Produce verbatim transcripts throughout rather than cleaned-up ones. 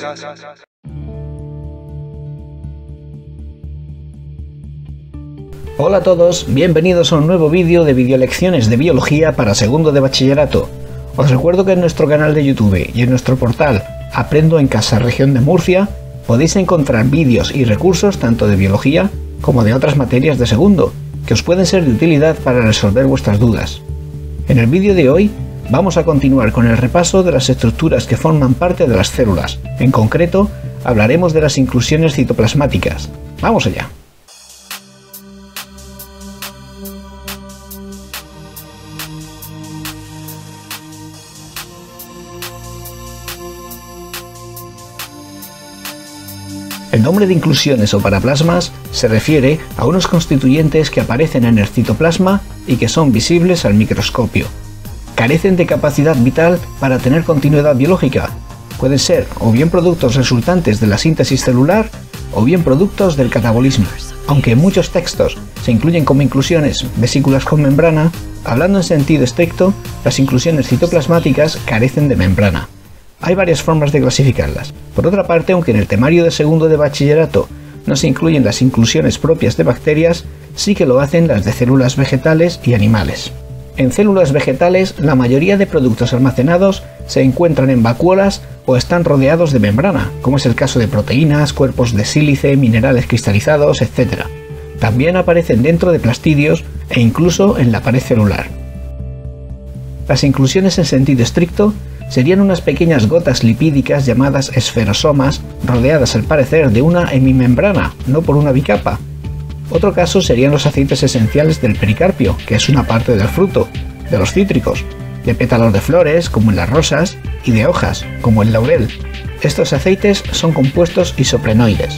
Hola a todos, bienvenidos a un nuevo vídeo de videolecciones de biología para segundo de bachillerato. Os recuerdo que en nuestro canal de YouTube y en nuestro portal Aprendo en Casa Región de Murcia podéis encontrar vídeos y recursos tanto de biología como de otras materias de segundo, que os pueden ser de utilidad para resolver vuestras dudas. En el vídeo de hoy vamos a continuar con el repaso de las estructuras que forman parte de las células. En concreto, hablaremos de las inclusiones citoplasmáticas. ¡Vamos allá! El nombre de inclusiones o paraplasmas se refiere a unos constituyentes que aparecen en el citoplasma y que son visibles al microscopio. Carecen de capacidad vital para tener continuidad biológica. Pueden ser o bien productos resultantes de la síntesis celular o bien productos del catabolismo. Aunque en muchos textos se incluyen como inclusiones vesículas con membrana, hablando en sentido estricto, las inclusiones citoplasmáticas carecen de membrana. Hay varias formas de clasificarlas. Por otra parte, aunque en el temario de segundo de bachillerato no se incluyen las inclusiones propias de bacterias, sí que lo hacen las de células vegetales y animales. En células vegetales, la mayoría de productos almacenados se encuentran en vacuolas o están rodeados de membrana, como es el caso de proteínas, cuerpos de sílice, minerales cristalizados, etcétera. También aparecen dentro de plastidios e incluso en la pared celular. Las inclusiones en sentido estricto serían unas pequeñas gotas lipídicas llamadas esferosomas, rodeadas al parecer de una hemimembrana, no por una bicapa. Otro caso serían los aceites esenciales del pericarpio, que es una parte del fruto, de los cítricos, de pétalos de flores, como en las rosas, y de hojas, como el laurel. Estos aceites son compuestos isoprenoides.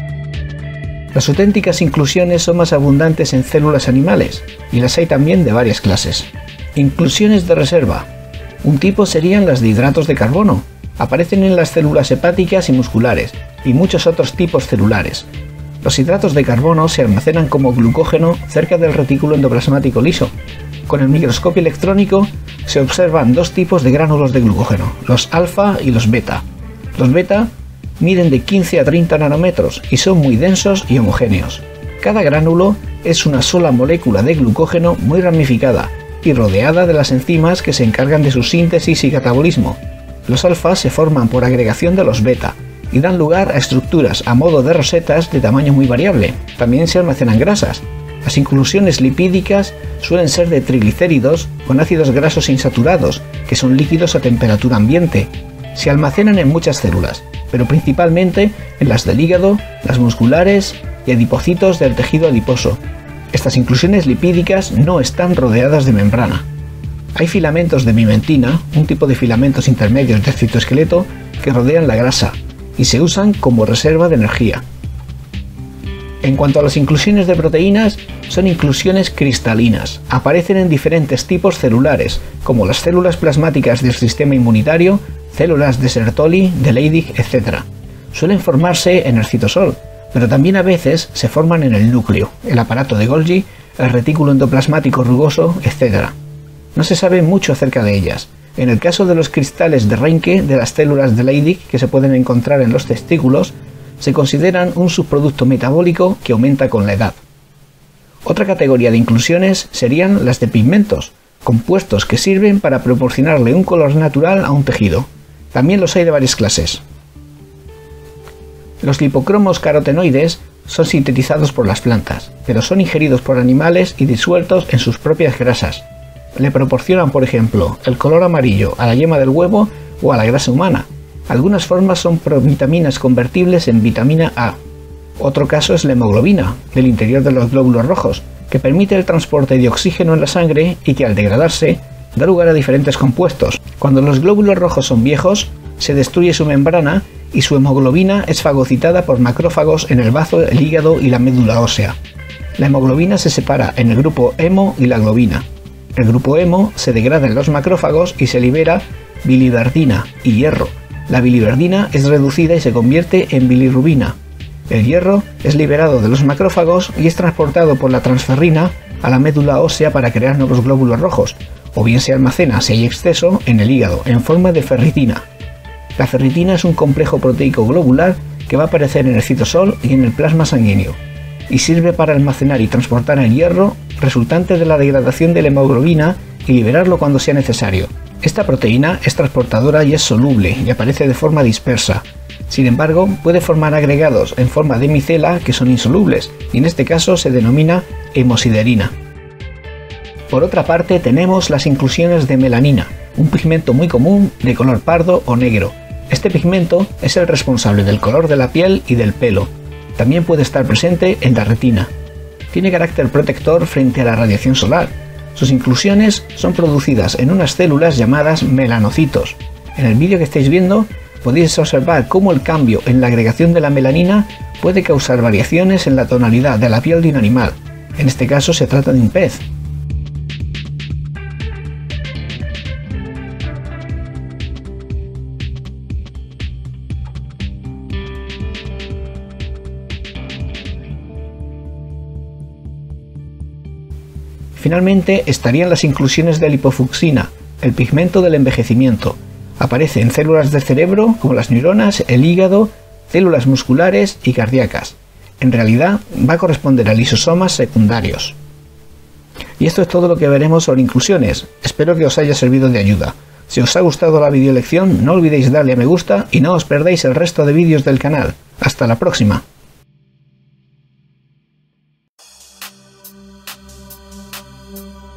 Las auténticas inclusiones son más abundantes en células animales, y las hay también de varias clases. Inclusiones de reserva. Un tipo serían las de hidratos de carbono. Aparecen en las células hepáticas y musculares, y muchos otros tipos celulares. Los hidratos de carbono se almacenan como glucógeno cerca del retículo endoplasmático liso. Con el microscopio electrónico se observan dos tipos de gránulos de glucógeno, los alfa y los beta. Los beta miden de quince a treinta nanómetros y son muy densos y homogéneos. Cada gránulo es una sola molécula de glucógeno muy ramificada y rodeada de las enzimas que se encargan de su síntesis y catabolismo. Los alfa se forman por agregación de los beta y dan lugar a estructuras a modo de rosetas de tamaño muy variable. También se almacenan grasas. Las inclusiones lipídicas suelen ser de triglicéridos con ácidos grasos insaturados, que son líquidos a temperatura ambiente. Se almacenan en muchas células, pero principalmente en las del hígado, las musculares y adipocitos del tejido adiposo. Estas inclusiones lipídicas no están rodeadas de membrana. Hay filamentos de mimentina, un tipo de filamentos intermedios del citoesqueleto, que rodean la grasa y se usan como reserva de energía. En cuanto a las inclusiones de proteínas, son inclusiones cristalinas. Aparecen en diferentes tipos celulares, como las células plasmáticas del sistema inmunitario, células de Sertoli, de Leydig, etcétera. Suelen formarse en el citosol, pero también a veces se forman en el núcleo, el aparato de Golgi, el retículo endoplasmático rugoso, etcétera. No se sabe mucho acerca de ellas. En el caso de los cristales de Reinke de las células de Leydig que se pueden encontrar en los testículos, se consideran un subproducto metabólico que aumenta con la edad. Otra categoría de inclusiones serían las de pigmentos, compuestos que sirven para proporcionarle un color natural a un tejido. También los hay de varias clases. Los lipocromos carotenoides son sintetizados por las plantas, pero son ingeridos por animales y disueltos en sus propias grasas. Le proporcionan, por ejemplo, el color amarillo a la yema del huevo o a la grasa humana. Algunas formas son provitaminas convertibles en vitamina A. Otro caso es la hemoglobina, del interior de los glóbulos rojos, que permite el transporte de oxígeno en la sangre y que al degradarse da lugar a diferentes compuestos. Cuando los glóbulos rojos son viejos, se destruye su membrana y su hemoglobina es fagocitada por macrófagos en el bazo, el hígado y la médula ósea. La hemoglobina se separa en el grupo hemo y la globina. El grupo hemo se degrada en los macrófagos y se libera biliverdina y hierro. La biliverdina es reducida y se convierte en bilirrubina. El hierro es liberado de los macrófagos y es transportado por la transferrina a la médula ósea para crear nuevos glóbulos rojos, o bien se almacena, si hay exceso, en el hígado, en forma de ferritina. La ferritina es un complejo proteico globular que va a aparecer en el citosol y en el plasma sanguíneo, y sirve para almacenar y transportar el hierro resultante de la degradación de la hemoglobina y liberarlo cuando sea necesario. Esta proteína es transportadora y es soluble y aparece de forma dispersa. Sin embargo, puede formar agregados en forma de micela que son insolubles, y en este caso se denomina hemosiderina. Por otra parte, tenemos las inclusiones de melanina, un pigmento muy común de color pardo o negro. Este pigmento es el responsable del color de la piel y del pelo. También puede estar presente en la retina. Tiene carácter protector frente a la radiación solar. Sus inclusiones son producidas en unas células llamadas melanocitos. En el vídeo que estáis viendo podéis observar cómo el cambio en la agregación de la melanina puede causar variaciones en la tonalidad de la piel de un animal. En este caso se trata de un pez. Finalmente estarían las inclusiones de lipofucsina, el pigmento del envejecimiento. Aparece en células del cerebro como las neuronas, el hígado, células musculares y cardíacas. En realidad va a corresponder a lisosomas secundarios. Y esto es todo lo que veremos sobre inclusiones. Espero que os haya servido de ayuda. Si os ha gustado la videolección, no olvidéis darle a me gusta y no os perdáis el resto de vídeos del canal. Hasta la próxima. Thank you.